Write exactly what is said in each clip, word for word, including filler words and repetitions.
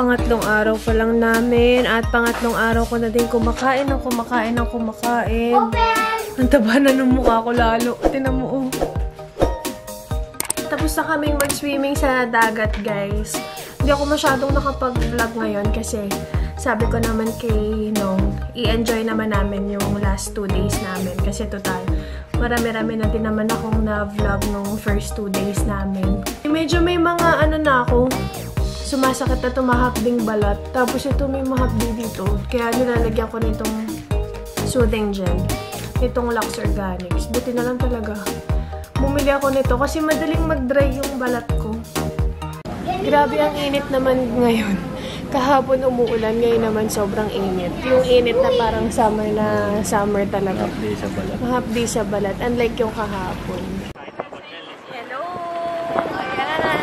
Pangatlong araw pa lang namin at pangatlong araw ko na din kumakain ng kumakain ng kumakain. Ang taba na ng mukha ko lalo. Tinan mo, oh. Tapos na kaming mag-swimming sa dagat, guys. Hindi ako masyadong nakapag-vlog ngayon kasi sabi ko naman kay Nong, i-enjoy naman namin yung last two days namin. Kasi total, marami-rami na din naman akong na-vlog nung first two days namin. Medyo may mga ano na ako, sumasakit na tumahapding balat. Tapos ito may mahapdi dito. Kaya nilalagyan ko nitong soothing gel. Itong Lux Organics. Buti na lang talaga. Bumili ako nito kasi madaling mag-dry yung balat ko. Grabe ang init naman ngayon. Kahapon umuulan, ngayon naman sobrang init. Yung init na parang summer na summer talaga. Mahapdi sa balat. Mahapdi sa balat. Unlike yung kahapon. Hello! Ayan!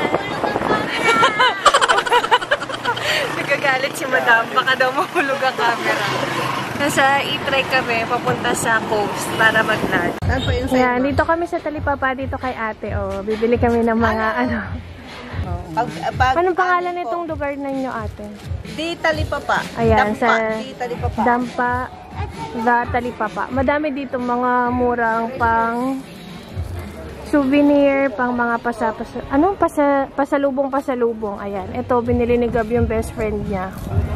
Nagagalit si Madam. Baka daw mahulog ang camera. Nasa i-try kami, papunta sa coast para mag-lunch. Ayan, dito kami sa Talipapa, dito kay ate. Oh, bibili kami ng mga ano. Pag, pag, Anong pangalan nitong lugar ninyo, ate? Di Talipapa. Ayan, Dampa, sa Di Talipapa. Dampa, The Talipapa. Madami dito mga murang pang souvenir, pang mga pasa-pasa. Anong pasa, pasalubong-pasalubong? Ayan, ito, binili ni Gab yung best friend niya.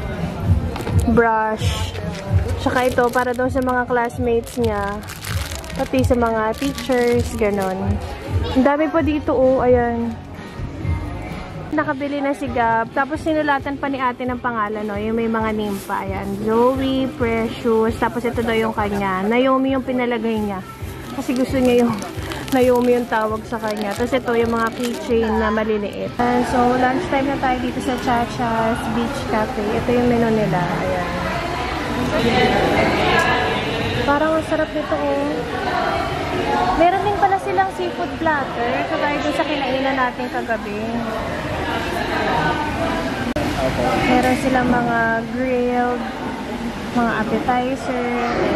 Brush. Tsaka ito, para doon sa mga classmates niya. Pati sa mga teachers, ganon. Ang dami pa dito, oh, ayan. Nakabili na si Gab. Tapos sinulatan pa ni ate ng pangalan, no? Yung may mga name pa. Ayan. Zoe, Precious. Tapos ito daw yung kanya. Naomi yung pinalagay niya. Kasi gusto niya yung Naomi yung tawag sa kanya. Tapos ito yung mga keychain na maliliit. And so, lunchtime na tayo dito sa Chacha's Beach Cafe. Ito yung menu nila. Ayan. Parang ang sarap nito, oh. Meron din pala silang seafood platter. Kagaya doon sa kinainan natin kagabi. Meron silang mga grilled, mga appetizer,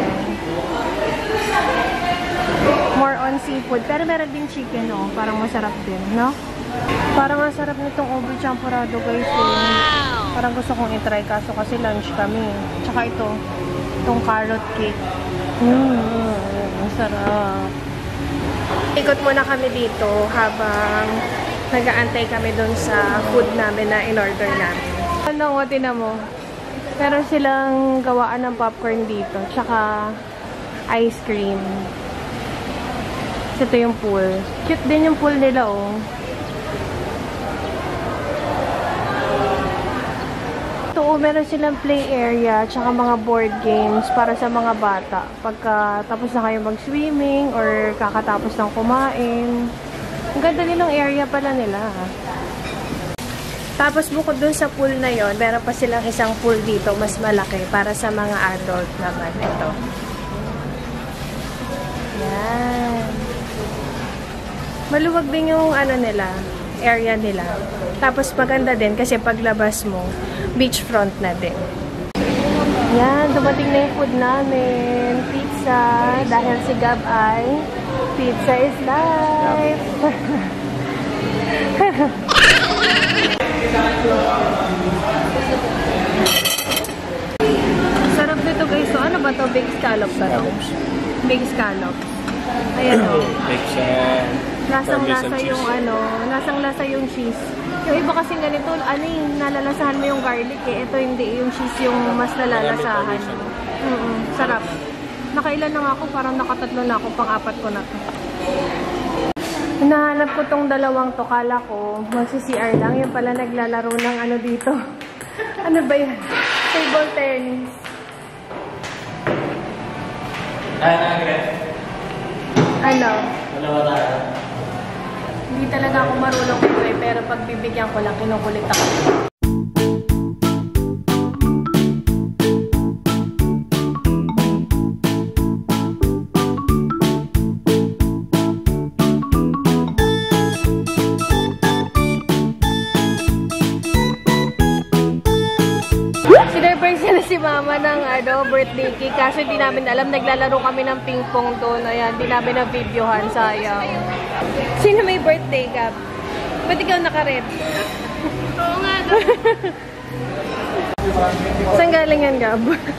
more on seafood. Pero meron din chicken, oh. Parang masarap din, no? Parang masarap nitong ube champurado, guys. Eh. Parang gusto kong itry kaso kasi lunch kami. Tsaka ito, itong carrot cake. Mmm, masarap. Ikot muna kami dito habang nag-aantay kami dun sa food namin na in-order namin. Ano, o, tinan mo. Meron silang gawaan ng popcorn dito. Tsaka ice cream. Ito yung pool. Cute din yung pool nila, oh. Ito, oh, meron silang play area. Tsaka mga board games para sa mga bata. Pagka tapos na kayo mag-swimming or kakatapos ng kumain. Ang ganda nilang area pala nila. Tapos bukod dun sa pool na yon, meron pa silang isang pool dito, mas malaki, para sa mga adult naman. Ito. Yan. Maluwag din yung ano nila, area nila. Tapos maganda din kasi paglabas mo, beachfront na din. Yan, dumating na yung food namin. Pizza, dahil si Gab ay pizza is life. Sarap nito, guys. So, ano ba to? Big scallops ba to? Big scallops. Ayan, o. Lasang-lasa yung ano, lasang-lasa yung cheese. Yung iba kasi ganito, ano eh, nalalasahan mo yung garlic eh. Ito hindi, yung cheese yung mas nalalasahan. Mm -mm, sarap. Nakailan na nga ako, parang nakatatlo na ako, pang-apat ko na to. Hinahanap ko tong dalawang to, kala ko, magsi-C R lang. Yung pala naglalaro ng ano dito. Ano ba yan? Table tennis. Ano? Dalawa tayo. Hindi talaga ako marunong ito eh, pero pag bibigyan ko lang, kinukulit ako. Si mama ng ano, birthday cake. Kaso hindi namin alam. Naglalaro kami ng ping-pong doon. Ayan, hindi namin na-videohan. Sayang. Sino may birthday, Gab? Ba't ikaw naka-red? Oo nga. Saan galing yan, Gab?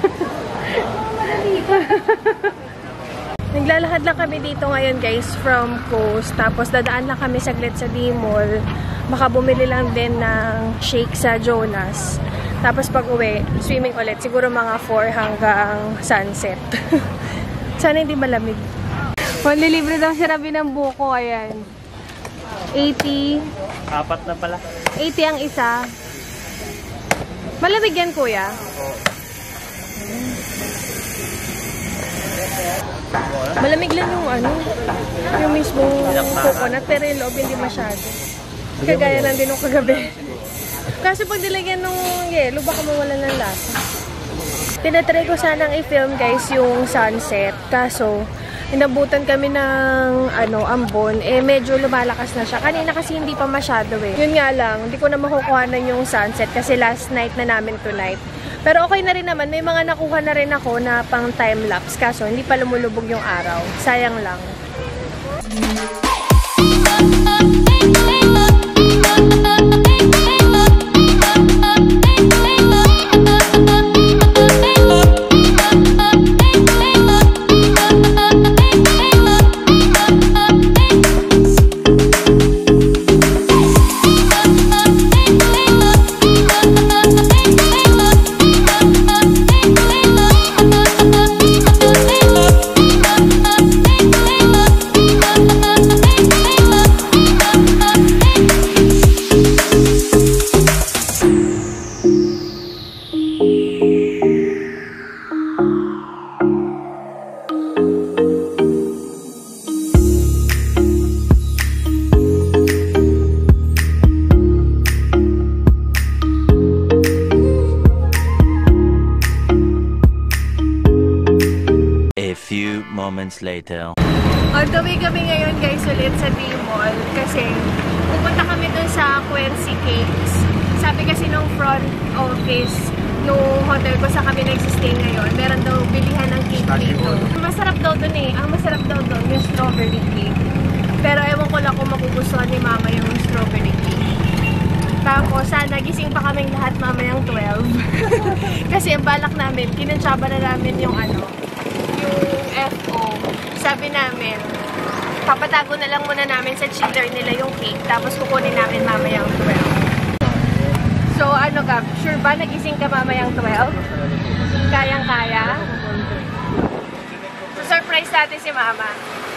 Naglalakad lang kami dito ngayon guys from Coast. Tapos dadaan lang kami saglit sa D-Mall. Baka bumili lang din ng shake sa Jonas. Tapos pag uwi, swimming ulit. Siguro mga four hanggang sunset. Sana hindi malamig. Manlilibre daw si Rabi ng buko. Ayan. eighty. Apat na pala. eighty ang isa. Malamig yan, kuya? Malamig lang yung ano, yung mismo coconut, pero yung loob hindi masyado. Kagaya lang din nung kagabi. Kasi pag nilagyan ng yelo, baka mawala ng lasa. Tinatry ko sanang i-film guys yung sunset. Kaso, inabutan kami ng ano, ambon. Eh, medyo lumalakas na siya. Kanina kasi hindi pa masyado eh. Yun nga lang, hindi ko na makukuhanan yung sunset kasi last night na namin tonight. Pero okay na rin naman. May mga nakuha na rin ako na pang time-lapse. Kaso, hindi pa lumulubog yung araw. Sayang lang. Moments later. On the way kami ngayon guys ulit sa D-Mall kasi pupunta kami dun sa Quincy Cakes. Sabi kasi nung front office nung hotel ko sa kami nag-stay ngayon, meron daw bilihan ng cake dito. Masarap daw dun eh. Ang masarap daw dun yung strawberry cake. Pero ewan ko lang kung makugustuhan ni mama yung strawberry cake. Tapos sana gising pa kaming lahat mamayang twelve. Kasi ang balak namin, kinansyaba na namin yung ano, yung F O. Sabi namin, papatago na lang muna namin sa chiller nila yung cake, tapos kukunin namin mamayang twelve. So, ano Gab, sure ba nagising ka mamayang twelve? Kayang-kaya? So, surprise natin si mama.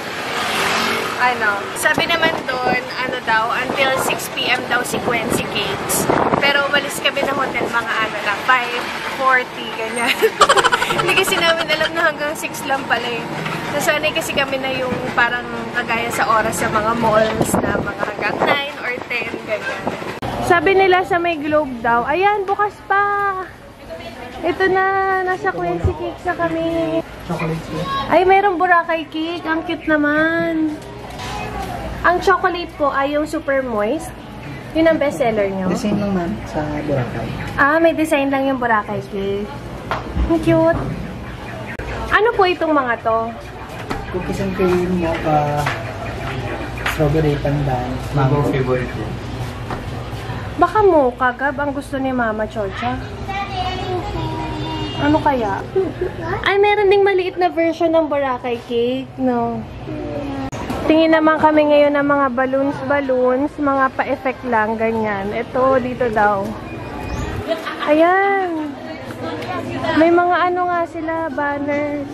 Ano, sabi naman doon, ano daw, until six p m daw si Quincy Cakes. Pero umalis kami ng hotel mga ano lang, five forty, ganyan. Hindi kasi namin alam na hanggang six lang pala eh. Nasanay kasi kami na yung parang kagaya sa oras sa mga malls na mga hanggang nine or ten, ganyan. Sabi nila sa may Globe daw, ayan, bukas pa! Ito na, nasa Quincy Cakes na kami. Chocolate cake. Ay, mayroong Boracay cake. Ang cute naman. Ang chocolate po ay yung super moist. Yun ang bestseller nyo. Design lang man sa Boracay. Ah, may design lang yung Boracay cake. Ang cute. Ano po itong mga to? Cookies and cream, mocha, strawberry pandan, mango favorite ko. Baka mocha, Gab, ang gusto ni Mama Chocha. Ano kaya? Ay, meron ding maliit na version ng Boracay cake, no? Tingin naman kami ngayon ng mga balloons-balloons, mga pa-effect lang, ganyan. Ito, dito daw. Ayan. May mga ano nga sila, banners.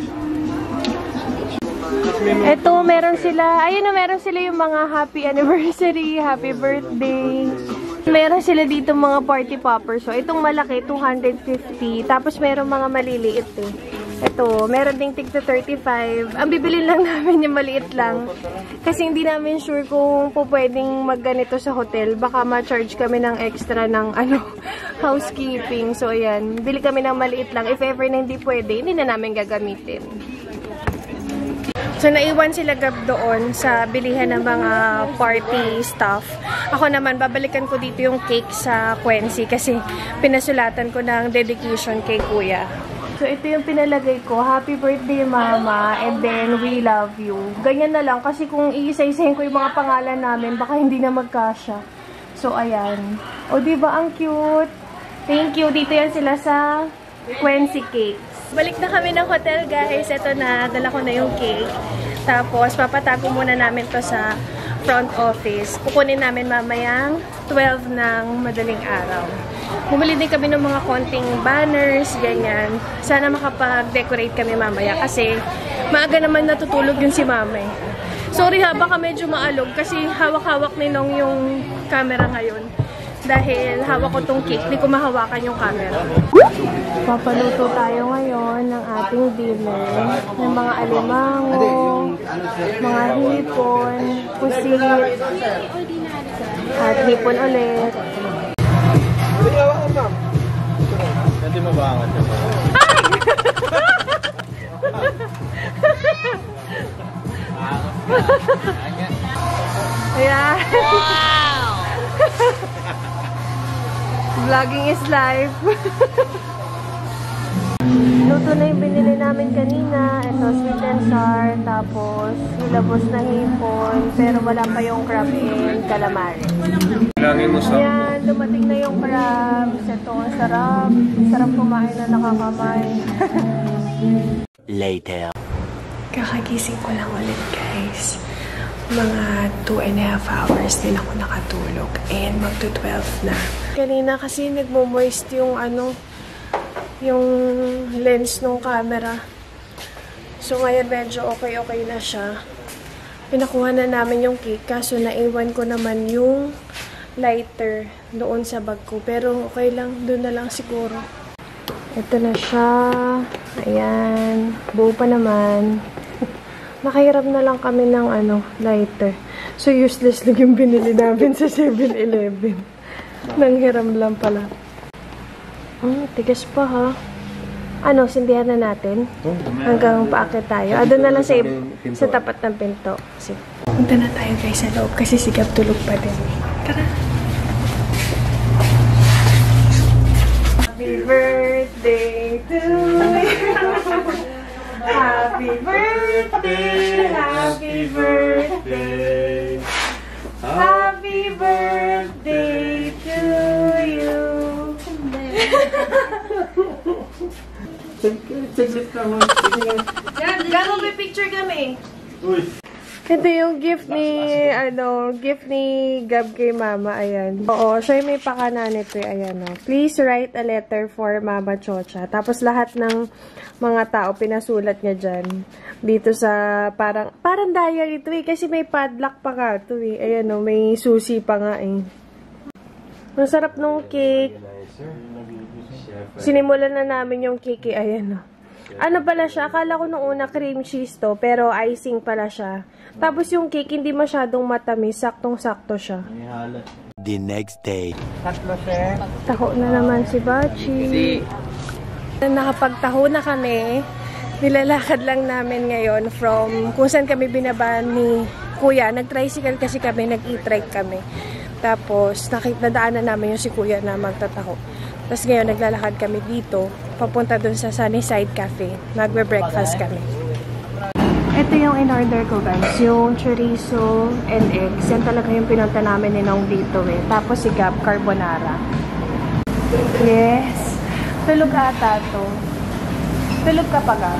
Ito, meron sila, ayun na, meron sila yung mga happy anniversary, happy birthday. Meron sila dito mga party poppers. So, itong malaki, two hundred fifty. Tapos, meron mga maliliit eh. Ito, meron ding tig to thirty-five. Ang bibilin lang namin yung maliit lang. Kasi hindi namin sure kung po pwedeng magganito sa hotel. Baka ma-charge kami ng extra ng ano, housekeeping. So, ayan. Bili kami ng maliit lang. If ever na hindi pwede, hindi na namin gagamitin. So, naiwan sila Gab doon sa bilihan ng mga party stuff. Ako naman, babalikan ko dito yung cake sa Quincy kasi pinasulatan ko ng dedication kay Kuya. So, ito yung pinalagay ko. Happy birthday, Mama. And then, we love you. Ganyan na lang. Kasi kung iisa-isahin ko yung mga pangalan namin, baka hindi na magkasya. So, ayan. O, diba? Ang cute. Thank you. Dito yan sila sa Quincy Cakes. Balik na kami ng hotel, guys. Ito na, dala ko na yung cake. Tapos, papatago muna namin to sa front office. Kukunin namin mamayang twelve ng madaling araw. Bumili din kami ng mga konting banners, ganyan. Sana makapag-decorate kami mamaya kasi maaga naman natutulog yun si mama eh. Sorry ha, baka medyo maalog kasi hawak-hawak ni Nong yung camera ngayon. Dahil hawak ko tong cake, di ko mahawakan yung camera. Papaluto tayo ngayon ng ating dinner. Ng mga alimango, mga hipon, pusit, at hipon ulit. Hindi mo ba angat yun? Ayan. Wow! Vlogging is life. Luto na yung binili namin kanina. Ito, sweet and sour. Tapos, nilabos na hipon. Pero wala pa yung crab and calamari. Ayan, dumating na yung crabs. Ito, ang sarap. Sarap kumain na nakakamay. Later. Kakagising ko lang ulit, guys. Mga two and a half hours din ako nakatulog. And magto twelve na. Kanina kasi nagmo-moist yung ano, yung lens ng camera. So ngayon medyo okay-okay na siya. Pinakuha na namin yung cake. Kaso naiwan ko naman yung lighter doon sa bag ko. Pero okay lang. Doon na lang siguro. Ito na siya. Ayan. Buo pa naman. Nakahiram na lang kami ng ano, lighter. So, useless lang yung binili namin sa seven eleven. Nanghiram lang pala. Hmm, tigas pa ha. Ano, sindihan na natin? Hanggang paakit tayo. Ah, doon na lang sa, sa tapat ng pinto. Sige. Punta na tayo guys sa loob kasi sigap tulog pa din. Tara! Happy birthday to you! Happy birthday, happy birthday, happy birthday to you. Saglit ka mo. Gano'n may picture kami? Ito yung gift ni, ano, gift ni Gab kay Mama, ayan. Oo, siya yung may pakana nito, ayan, o. Please write a letter for Mama Chocha. Tapos lahat ng mga tao, pinasulat niya dyan. Dito sa, parang, parang diary ito eh, kasi may padlock pa nga ito eh. Ayan o, may susi pa nga eh. Masarap nung cake. Sinimulan na namin yung cake eh, ayan o. Ano pala siya? Akala ko nung una cream cheese to, pero icing pala siya. Tapos yung cake hindi masyadong matamis, saktong-sakto siya. The next day. Tatlo, sir. Taho na naman si Bachi. Nakapagtaho na kami. Nilalakad lang namin ngayon from kung saan kami binabaan ni Kuya. Nag-tricycle kasi kami, nag-e-trike kami. Tapos nadaanan namin yung si Kuya na magtataho. Tapos ngayon, naglalakad kami dito, papunta dun sa Sunnyside Cafe. Magbe-breakfast kami. Ito yung in-order ko, guys. Yung chorizo and eggs. Yan talaga yung pinunta namin ni Nong dito, eh. Tapos si Gab, carbonara. Yes. Tulog ata to. Tulog ka pa, Gab.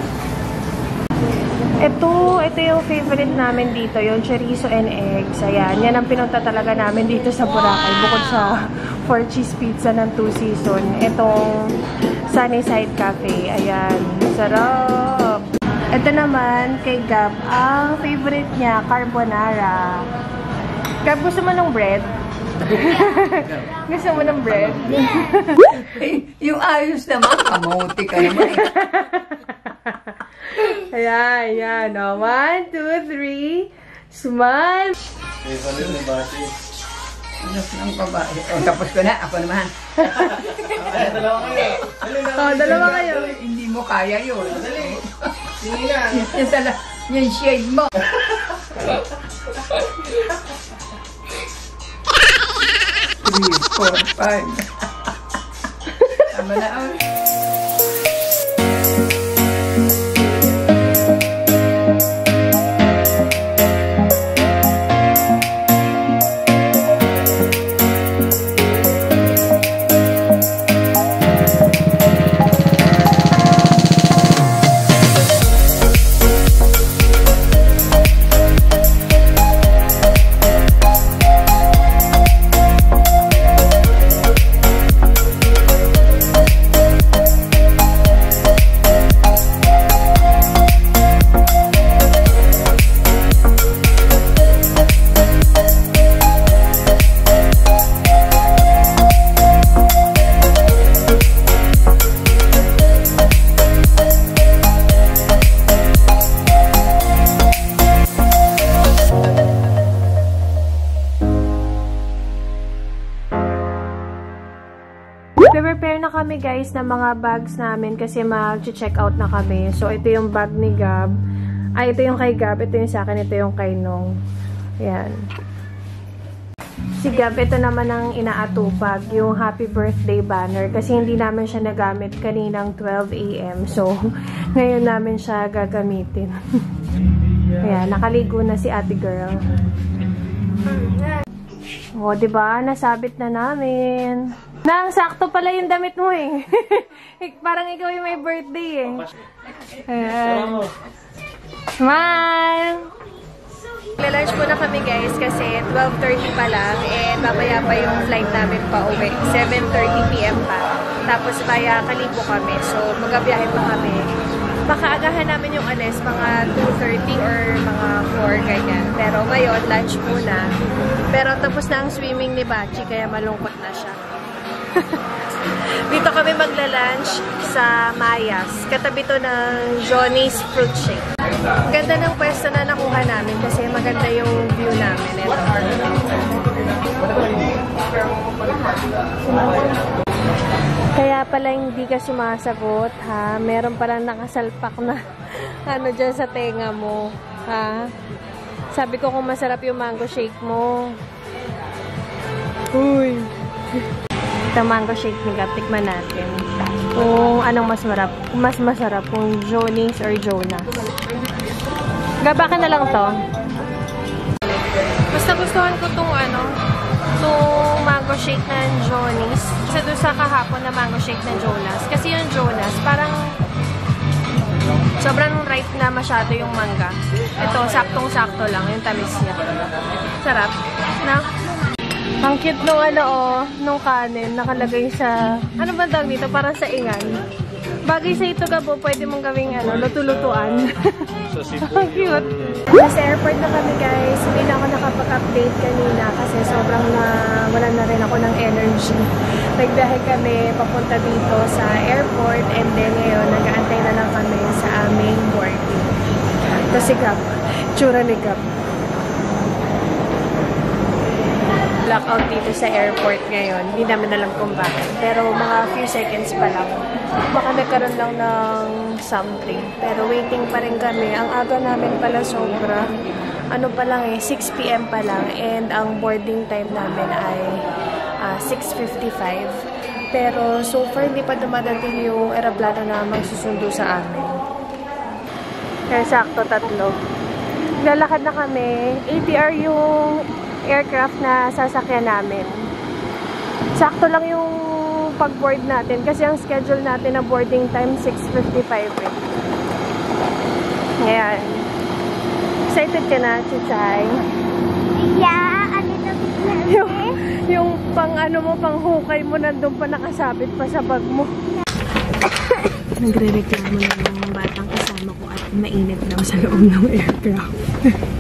Ito, ito yung favorite namin dito, yung chorizo and eggs. Ayan, yan ang pinunta talaga namin dito sa Boracay. Bukod sa four cheese pizza ng two season. Itong Sunnyside Cafe. Ayan, sarap. Ito naman, kay Gab, ang favorite niya, carbonara. Gab, gusto mo ng bread? Gusto mo ng bread? Yung ayos naman, kamote ka naman. Ayan, ayan. O, one, two, three. Smile. May palit na bati. Ano ng babae? O, tapos ko na. Ako naman. Ay, dalawa kayo. O, dalawa kayo. Hindi mo kaya yun. Dali. Sige na. Yung, sala, yung shade mo. Three, four, five. Tama na, oh. kami guys ng mga bags namin kasi mag-check out na kami. So, ito yung bag ni Gab. Ay, ito yung kay Gab. Ito yung sa akin. Ito yung kay Nong. Ayan. Si Gab, ito naman ang inaatupag. Yung happy birthday banner. Kasi hindi namin siya nagamit kaninang twelve A M So, ngayon namin siya gagamitin. Ayan, nakaligo na si ate girl. O, diba? Nasabit na namin. Nang, sakto pala yung damit mo eh. Parang ikaw yung may birthday eh. Ayan. Smile! Lunch muna kami guys kasi twelve thirty pa lang and mamaya pa yung flight namin pa uwi. seven thirty P M pa. Tapos maya kalibo kami. So, magabiyahe pa kami. Makaagahan namin yung alis, mga two thirty or mga four, ganyan. Pero ngayon, lunch muna. Pero tapos na ang swimming ni Bachi, kaya malungkot na siya. Dito kami magla-lunch sa Mayas. Katabi to ng Johnny's Fruit Shake. Ganda ng pwesto na nakuha namin kasi maganda yung view namin. Ito. Kaya pala hindi ka sumasagot, ha? Meron palang nakasalpak na ano dyan sa tenga mo, ha? Sabi ko kung masarap yung mango shake mo. Uy! Ito mango shake ni Gab, tikman natin. Kung anong mas marap, mas masarap, kung Johnny's or Jonas. Gab, akin na lang to. Basta gustuhan ko tong ano, tong mango shake ng Johnny's. Kasi doon sa kahapon na mango shake ng Jonas. Kasi yung Jonas, parang sobrang ripe na masyado yung mangga. Ito, saktong-sakto lang, yung tamis niya. Sarap. Na? Ang cute nung ano, oh, nung kanin, nakalagay sa, ano ba tawag dito? Parang sa ingan. Bagay sa ito, Gabo, pwede mong gawing, ano, luto-lutuan. Ang cute. Nasa airport na kami, guys. Hindi na ako nakapag-update kanina kasi sobrang na, wala na rin ako ng energy. Nagbiyahe kami papunta dito sa airport and then ngayon, nag-aantay na lang kami sa aming boarding. Ito si Gab. Tsura ni Gab. Blackout dito sa airport ngayon. Hindi namin alam kung bakit. Pero mga few seconds pa lang. Baka nagkaroon lang ng something. Pero waiting pa rin kami. Ang aga namin pala sobra. Ano pa lang eh, six P M pa lang. And ang boarding time namin ay uh, six fifty-five. Pero so far hindi pa dumadating yung aeroplano na magsusundo sa amin. Kaya sakto tatlo. Lalakad na kami. A T R yung aircraft na sasakyan namin. Sakto lang yung pag-board natin kasi ang schedule natin na boarding time six fifty-five eh. Ngayon. Excited ka na, Chichay? Yeah, ano na yung, yung pang ano mo, pang hukay mo nandun pa nakasabit pa sa bag mo. Nagre-reklamo na yung batang kasama ko at mainit daw sa loob ng aircraft.